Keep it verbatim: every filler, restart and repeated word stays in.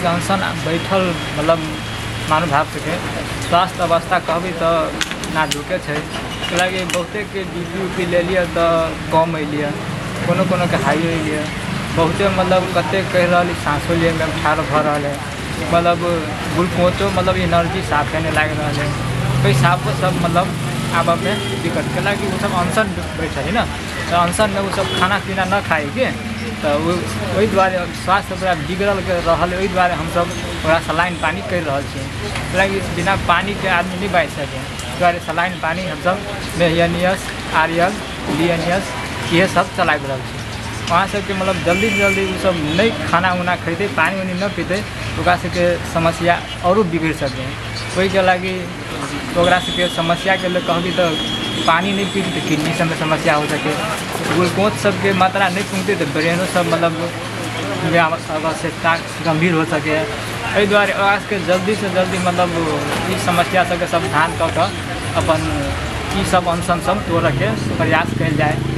के अनशन बैठल मतलब महानुभाव सके स्वास्थ्य अवस्था कहबी तो ना झुके छे कि बहुते के बीपी उपी ले लिया तो कम अलिए कोनो कोनो के हाई अलिए बहुते मतलब कते कह रहा सांसो लिए में ठाड़ भ रहा है मतलब ग्लूकोचो मतलब एनर्जी साफे नहीं लग रहा है कई साफ सब मतलब आब में दिक्कत के कि वो सब अनशन बैठे है ना तो अनशन में वो सब खाना पीना न खाए के तो वही द्वारे स्वास्थ्य पूरा बिगड़ल के रहा वही द्वारे हम सब सलाइन पानी कर रहा है कि बिना पानी के आदमी नहीं बाँच सके द्वारे सलाइन पानी हम सब मेहनियस आर्यल लियनियस ये सब चला रहा है वहाँ सबके मतलब जल्दी से जल्दी वो सब नहीं खाना उना खरीदे पानी वानी न पीते ओकरा सबके समस्या और बिगड़ सके वही के लगी ओकरा सबके समस्या के लिए कहबी तो पानी नहीं पीते तो किडनी सब में समस्या हो सके ग्लूकोज सबके मात्रा नहीं पहुँचते तो ब्रेनो सब मतलब आवश्यकता गंभीर हो सके एहि दुआरे ओकरा सबके जल्दी से जल्दी मतलब इस समस्या सबके समाधान कऽ कऽ अपन ई सब अनशन सब तोड़े के प्रयास कल जाए।